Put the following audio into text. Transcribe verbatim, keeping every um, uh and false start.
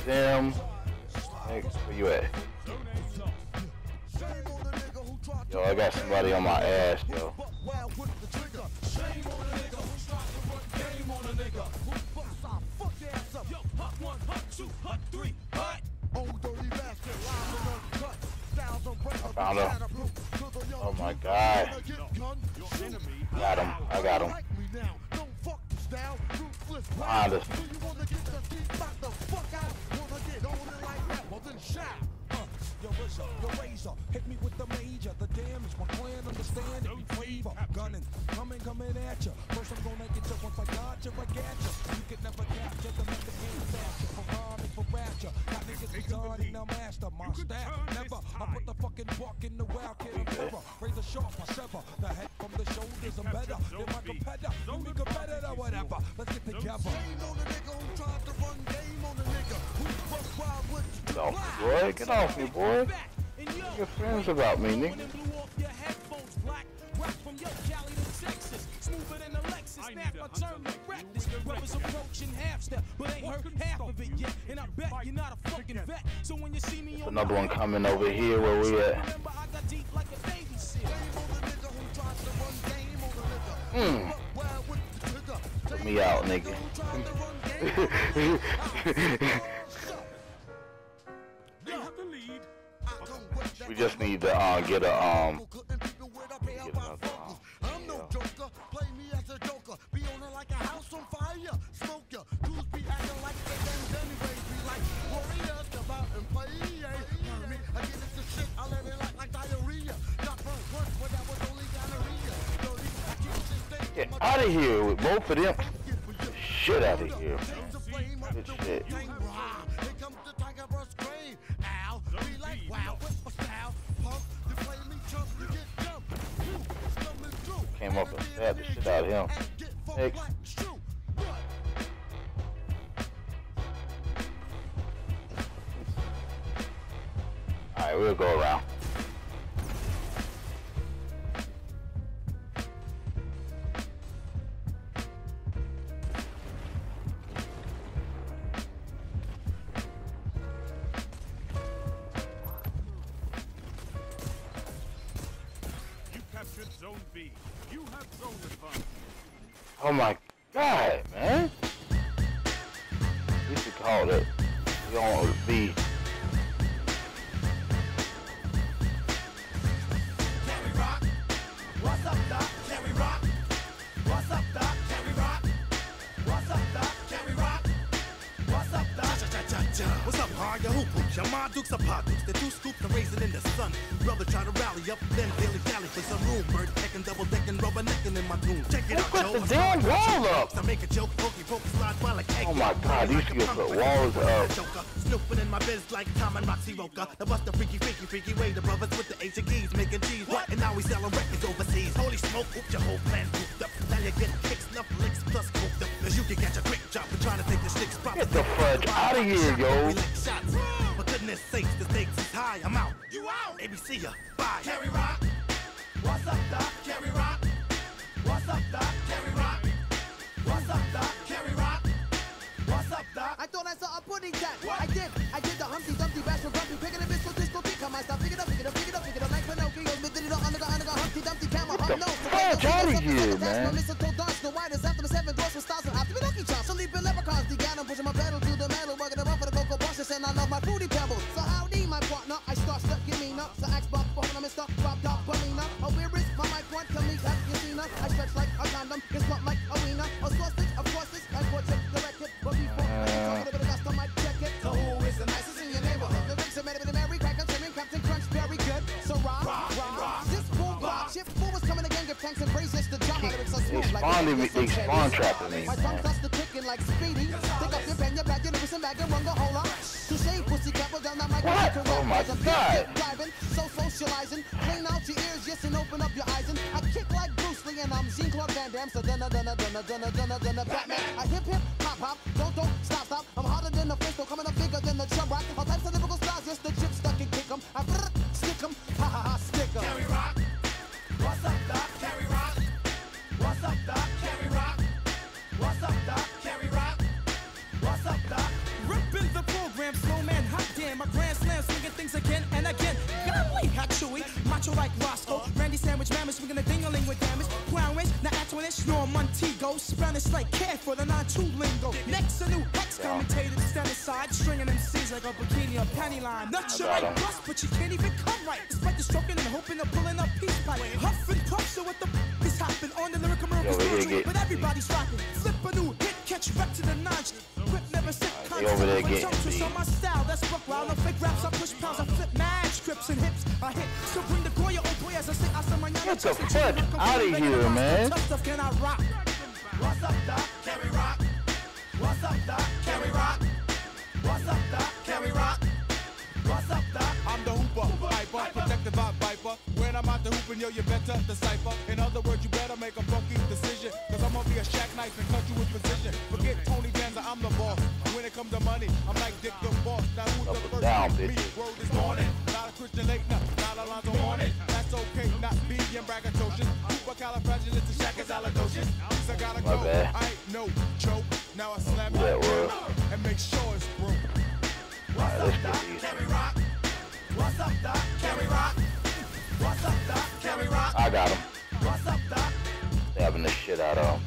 Sim. Next, where you at? Yo, I got somebody on my ass, yo. I found him. Oh my god. Got him. I got him. Behind us. Hit me with the major, the damage, my clan understand it, be flavor, gunning, coming, coming at ya. First I'm gonna get ya, once I got ya, I got ya. You can never capture the method game faster, for rhyming, for rapture. Got niggas retarded, now master my staff, never. I put the fucking buck in the wild kid, I'm clever. Razor sharp, I sever the head from the shoulders, I'm better than my competitor. You be competitor, whatever. Let's get together. Shame on the nigga who tried to run game on the nigga who fuck wild with the Get off me, boy. Get off me, boy. Your friends about me, nigga. There's another one coming over here where we at. Mm. Put me out, nigga. We just need to uh, get a um. Get another, um I'm no joker. Play me as a joker. Be on it like a house on fire. Smoke ya. Dudes be acting like they dance anyways. Be like warriors, come out and play. Hear me? I get into shit. I let it like like diarrhea. Got burnt once when that was only gonorrhea. Dirty. I keep shit. Get out of here with both of them. Shit out of here. Good shit. Here comes the tiger verse crane. Ow. Be like wow. What's my style? Punk. You play me chump. You get jumped. Came up and stabbed the shit out of him. Next. Alright, we'll go around. Zone B. You have zone advantage. Oh my god, man. We should call it Zone B. Can we rock? What's up, Doc? Can we rock? What's up, Doc? Can we rock? What's up, Doc? Can we rock? What's up, Doc? What's up, hard? Your hoop hoops, your ma dukes are pot dukes. The two scoops are raising in the sun. Brother try to rally up, then daily tally for some room. Bird decking, double decking, rubber necking in my tune. Check it out, Put the damn wall up. I make a joke, pokey, pokey, slide while like egg. Oh my god, these people put walls up. Snooping in my biz like Tom and Roxy Roca. The bust the freaky, freaky, freaky way. The brothers with the H and keys making cheese. What? And now we selling records overseas. Holy smoke, oops, your whole plan pooped up. Now you get kicks, snuff, licks, plus cooped up. Cause you can catch a quick job for trying to take the sticks. Get the fudge out of here, yo. For goodness sakes, the stakes is high. I'm out. You out. A B C ya. Bye. Carry rock. What's up, Doc? Carry rock. What's up, Doc? Carry rock. What's up, Doc? Carry rock. What's up, Doc? I thought I saw a pudding cat. I did. I did the Humpty Dumpty bash for Grumpy. Picking a biscuit, disco, pick on my stuff. Pick it up, pick it up, pick it up, pick it up. Like Pinocchio, but did it all under the under the Humpty Dumpty camera. Get the fudge out of here, man. Mistletoe dance, the whitest after the seven doors with stars and after me lucky chops. So leaping leprechauns, the gun, pushing my pedal to the metal, working around for the cocoa bosses, and I love my fruity pebbles. So howdy, my partner, I start stuck, give me nuts. So axe buck, phone, I'm in stuck, drop top, Bonina. Oh, where is my mic point? Tell me that you seen her. I stretch like a condom, it's not like a wiener. A sausage, of course, it's like what's it, the record. But before I can talk a little bit of dust, I might check it. So who is the nicest in your neighborhood? The rings are made of the Mary Crack, I'm trimming Captain Crunch, very good. So rock, rock, this boom box, ship four was coming again, give thanks and praises to John. Lyrics are smooth like they spawn trapping me. My tongue starts to ticking like Speedy. Take up your pen, your bag, your lyrics and bag, and run the whole lot. To shave pussy cap, well down that mic. What? Oh my god. Driving, so socializing. Clean out your ears, yes, and open up your eyes. And I kick like Bruce Lee, and I'm Jean-Claude Van Damme. So dunna, dunna, dunna, dunna, dunna, dunna, Batman. I hip hip, hop hop, don't don't stop stop. I'm harder than the fish, coming up bigger than the chum rock. All types of lyrical styles, yes, the chips stuck and kick 'em. I stick 'em, ha ha ha, stick 'em. Carry rock. What's up, Doc? Carry rock. What's up, Doc? Carry rock. What's up, Doc? Carry rock. What's up, Doc? Ripping the program. like Roscoe. Randy Sandwich Mammers, we're gonna ding-a-ling with damage. Crown Range, now Antoinette, snore Montego. Spanish like care for the nine two lingo. Next, a new Hex commentator, stand aside, stringing M Cs like a bikini or panty line. Not your right bust, but you can't even come right. Despite the stroking and hoping of pulling up peace pipe. Huff and puff, so what the f is happening on the lyrical miracle spiritual? But everybody's rocking. Flip a new hit, catch back to the notch. Grip never sit, concept of presumptuous on my style. That's rock wild, no fake raps, I push pounds, I flip mad scripts and hips. I hit, so bring the Goya, oh boy, as I say, I say, my Get the fuck out of here, man. Tough stuff, can I rock? What's up, Doc? Can we rock? What's up, Doc? Can we rock? What's up, Doc? Can we rock? What's up, Doc? I'm the hooper, hyper, protected by Viper. When I'm out the hooping, yo, you better decipher. In other words, you better make a funky decision. Cause I'm gonna be a shack knife and cut you with precision. Forget Tony Danza, I'm the boss. When it comes to money, I'm like Dick the Boss. Now who's the first? Down, Me, word is morning. Not a Christian late, no, not a Lonzo Morning. That's okay, not being braggadocious. Supercalifragilisticexpialidocious. I gotta go, I ain't no joke. Now I slam my word and make sure it's broke. What's up, Doc? Can we rock? What's up, Doc? Can we rock? What's up, Doc? Can we rock? I got him. What's up, Doc? Stabbing the shit out of him.